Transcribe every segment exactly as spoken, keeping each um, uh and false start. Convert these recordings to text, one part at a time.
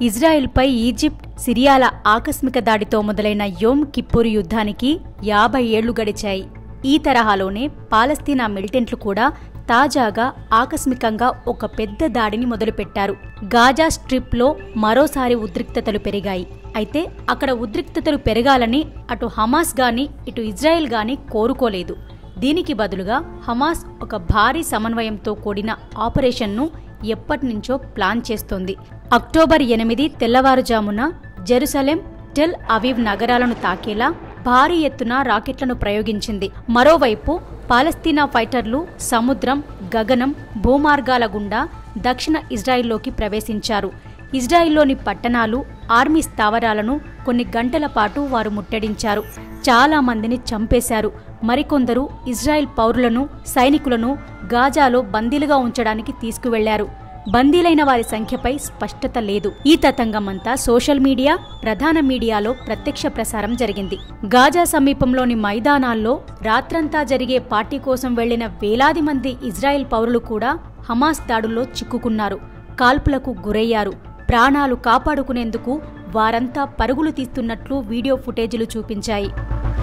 ఇజ్రాయెల్పై Egypt, సిరియాల ఆకస్మిక దాడితో మొదలైన యోమ్ Kippur యుద్ధానికి యాభై ఏళ్లు గడిచాయి. ఈ తరహాలోనే పాలస్తీనా మిలిటెంట్లు కూడా తాజాగా ఆకస్మికంగా ఒక పెద్ద దాడిని మొదలుపెట్టారు. గాజా స్ట్రిప్లో మరోసారి ఉద్రిక్తతలు పెరిగాయి. అయితే అక్కడ ఉద్రిక్తతలు పెరగాలని అటు హమాస్ గాని ఇటు ఇజ్రాయెల్ గాని కోరుకోలేదు. దీనికి బదులుగా హమాస్ ఒక భారీ సమన్వయంతో కూడిన ఆపరేషన్ను ఎప్పటినుంచో ప్లాన్ చేస్తోంది. అక్టోబర్ ఎనిమిది తెల్లవారుజామున జెరూసలేం, టెల్ అవీవ్ నగరాలను తాకేలా భారీ ఎత్తున రాకెట్లను ప్రయోగించింది. మరోవైపు పాలస్తీనా ఫైటర్లు సముద్రం, గగనం, భూమార్గాల గుండా దక్షిణ ఇజ్రాయిల్లోకి ప్రవేశించారు. ఇజ్రాయిల్లోని పట్టణాలు, ఆర్మీ స్థావరాలను కొన్ని గంటల పాటు వారు ముట్టడించారు. చాలా మందిని చంపేశారు. మరికొందరు ఇజ్రాయెల్ పౌరులను, సైనికులను గాజాలో బందీలుగా ఉంచడానికి తీసుకువెళ్లారు. బందీలైన వారి సంఖ్యపై స్పష్టత లేదు. ఈ తతంగమంతా సోషల్ మీడియా, ప్రధాన మీడియాలో ప్రత్యక్ష ప్రసారం జరిగింది. గాజా సమీపంలోని మైదానాల్లో రాత్రంతా జరిగే పార్టీ కోసం వెళ్లిన వేలాది మంది ఇజ్రాయెల్ పౌరులు కూడా హమాస్ దాడుల్లో చిక్కుకున్నారు. కాల్పులకు గురయ్యారు. ప్రాణాలు కాపాడుకునేందుకు వారంతా పరుగులు తీస్తున్నట్లు వీడియో ఫుటేజీలు చూపించాయి.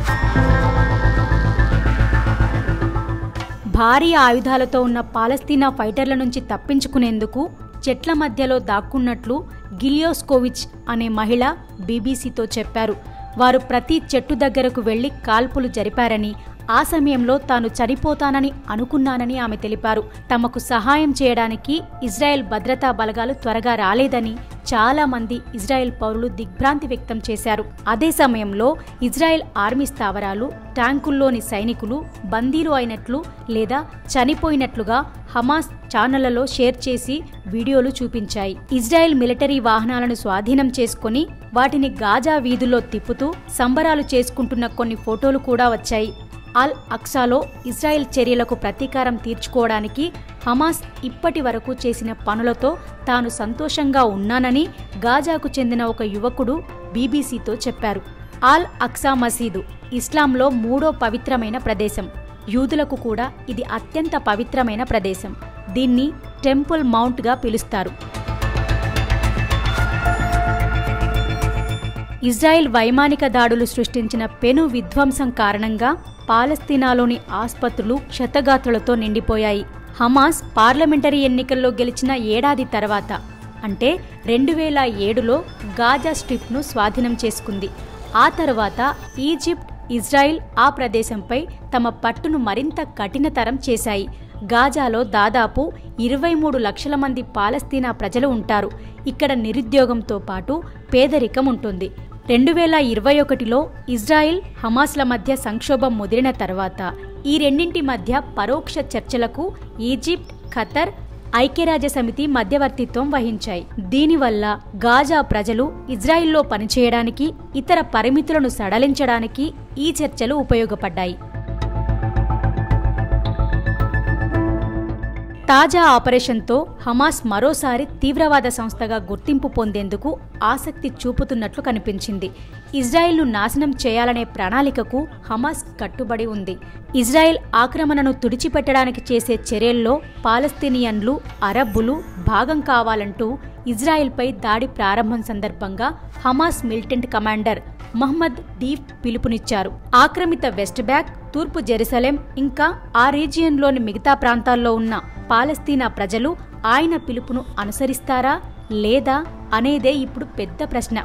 భారీ ఆయుధాలతో ఉన్న పాలస్తీనా ఫైటర్ల నుంచి తప్పించుకునేందుకు చెట్ల మధ్యలో దాక్కున్నట్లు గిలియోస్కోవిచ్ అనే మహిళ బీబీసీతో చెప్పారు. వారు ప్రతి చెట్టు దగ్గరకు వెళ్లి కాల్పులు జరిపారని, ఆ సమయంలో తాను చనిపోతానని అనుకున్నానని ఆమె తెలిపారు. తమకు సహాయం చేయడానికి ఇజ్రాయెల్ భద్రతా బలగాలు త్వరగా రాలేదని చాలా మంది ఇజ్రాయెల్ పౌరులు దిగ్భ్రాంతి వ్యక్తం చేశారు. అదే సమయంలో ఇజ్రాయెల్ ఆర్మీ స్థావరాలు, ట్యాంకుల్లోని సైనికులు బందీలు అయినట్లు లేదా చనిపోయినట్లుగా హమాస్ ఛానళ్లలో షేర్ చేసి వీడియోలు చూపించాయి. ఇజ్రాయెల్ మిలిటరీ వాహనాలను స్వాధీనం చేసుకుని వాటిని గాజా వీధుల్లో తిప్పుతూ సంబరాలు చేసుకుంటున్న కొన్ని ఫోటోలు కూడా వచ్చాయి. అల్ అక్సాలో ఇజ్రాయెల్ చర్యలకు ప్రతీకారం తీర్చుకోవడానికి హమాస్ ఇప్పటి వరకు చేసిన పనులతో తాను సంతోషంగా ఉన్నానని గాజాకు చెందిన ఒక యువకుడు బీబీసీతో చెప్పారు. అల్ అక్సా మసీదు ఇస్లాంలో మూడో పవిత్రమైన ప్రదేశం. యూదులకు కూడా ఇది అత్యంత పవిత్రమైన ప్రదేశం. దీన్ని టెంపుల్ మౌంట్గా పిలుస్తారు. ఇజ్రాయెల్ వైమానిక దాడులు సృష్టించిన పెను విధ్వంసం కారణంగా పాలస్తీనాలోని ఆస్పత్రులు క్షతగాత్రులతో నిండిపోయాయి. హమాస్ పార్లమెంటరీ ఎన్నికల్లో గెలిచిన ఏడాది తర్వాత అంటే రెండు వేల ఏడులో గాజా స్ట్రిప్ను స్వాధీనం చేసుకుంది. ఆ తర్వాత ఈజిప్ట్, ఇజ్రాయెల్ ఆ ప్రదేశంపై తమ పట్టును మరింత కఠినతరం చేశాయి. గాజాలో దాదాపు ఇరవై మూడు లక్షల మంది పాలస్తీనా ప్రజలు ఉంటారు. ఇక్కడ నిరుద్యోగంతో పాటు పేదరికం ఉంటుంది. రెండు వేల ఇరవై ఒకటిలో ఇజ్రాయెల్, హమాస్ల మధ్య సంక్షోభం ముదిరిన తర్వాత ఈ రెండింటి మధ్య పరోక్ష చర్చలకు ఈజిప్ట్, ఖతర్, ఐక్యరాజ్య సమితి మధ్యవర్తిత్వం వహించాయి. దీనివల్ల గాజా ప్రజలు ఇజ్రాయెల్లో పనిచేయడానికి, ఇతర పరిమితులను సడలించడానికి ఈ చర్చలు ఉపయోగపడ్డాయి. తాజా ఆపరేషన్తో హమాస్ మరోసారి తీవ్రవాద సంస్థగా గుర్తింపు పొందేందుకు ఆసక్తి చూపుతున్నట్లు కనిపించింది. ఇజ్రాయెల్ను నాశనం చేయాలనే ప్రణాళికకు హమాస్ కట్టుబడి ఉంది. ఇజ్రాయెల్ ఆక్రమణను తుడిచిపెట్టడానికి చేసే చర్యల్లో పాలస్తీనియన్లు, అరబ్బులు భాగం కావాలంటూ ఇజ్రాయెల్పై దాడి ప్రారంభం సందర్భంగా Hamas militant commander Mohammed Deif పిలుపునిచ్చారు. ఆక్రమిత వెస్ట్ బ్యాంక్, తూర్పు జెరూసలేం ఇంకా ఆ రీజియన్లోని మిగతా ప్రాంతాల్లో ఉన్న పాలస్తీనా ప్రజలు ఆయన పిలుపును అనుసరిస్తారా లేదా అనేదే ఇప్పుడు పెద్ద ప్రశ్న.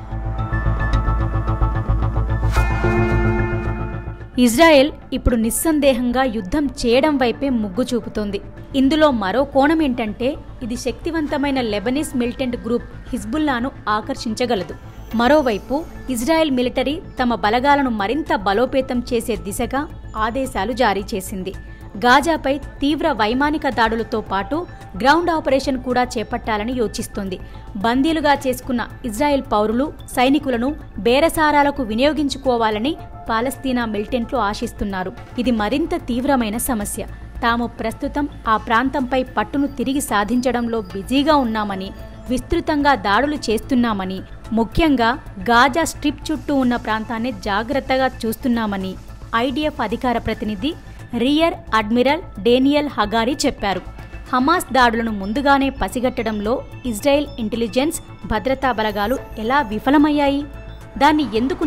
ఇజ్రాయెల్ ఇప్పుడు నిస్సందేహంగా యుద్ధం చేయడం వైపే మొగ్గు చూపుతోంది. ఇందులో మరో కోణం ఏంటంటే ఇది శక్తివంతమైన లెబనీస్ మిలిటెంట్ గ్రూప్ హిజ్బుల్లాను ఆకర్షించగలదు. మరోవైపు ఇజ్రాయెల్ మిలిటరీ తమ బలగాలను మరింత బలోపేతం చేసే దిశగా ఆదేశాలు జారీ చేసింది. గాజాపై తీవ్ర వైమానిక దాడులతో పాటు గ్రౌండ్ ఆపరేషన్ కూడా చేపట్టాలని యోచిస్తోంది. బందీలుగా చేసుకున్న ఇజ్రాయెల్ పౌరులు, సైనికులను బేరసారాలకు వినియోగించుకోవాలని పాలస్తీనా మిలిటెంట్లు ఆశిస్తున్నారు. ఇది మరింత తీవ్రమైన సమస్య. తాము ప్రస్తుతం ఆ ప్రాంతంపై పట్టును తిరిగి సాధించడంలో బిజీగా ఉన్నామని, విస్తృతంగా దాడులు చేస్తున్నామని, ముఖ్యంగా గాజా స్ట్రిప్ చుట్టూ ఉన్న ప్రాంతాన్ని జాగ్రత్తగా చూస్తున్నామని ఐడిఎఫ్ అధికార ప్రతినిధి రియర్ అడ్మిరల్ డేనియల్ హగారీ చెప్పారు. హమాస్ దాడులను ముందుగానే పసిగట్టడంలో ఇజ్రాయెల్ ఇంటెలిజెన్స్, భద్రతా బలగాలు ఎలా విఫలమయ్యాయి, దాన్ని ఎందుకు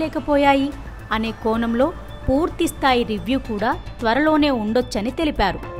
నిరోధించలేకపోయాయి అనే కోణంలో పూర్తిస్థాయి రివ్యూ కూడా త్వరలోనే ఉండొచ్చని తెలిపారు.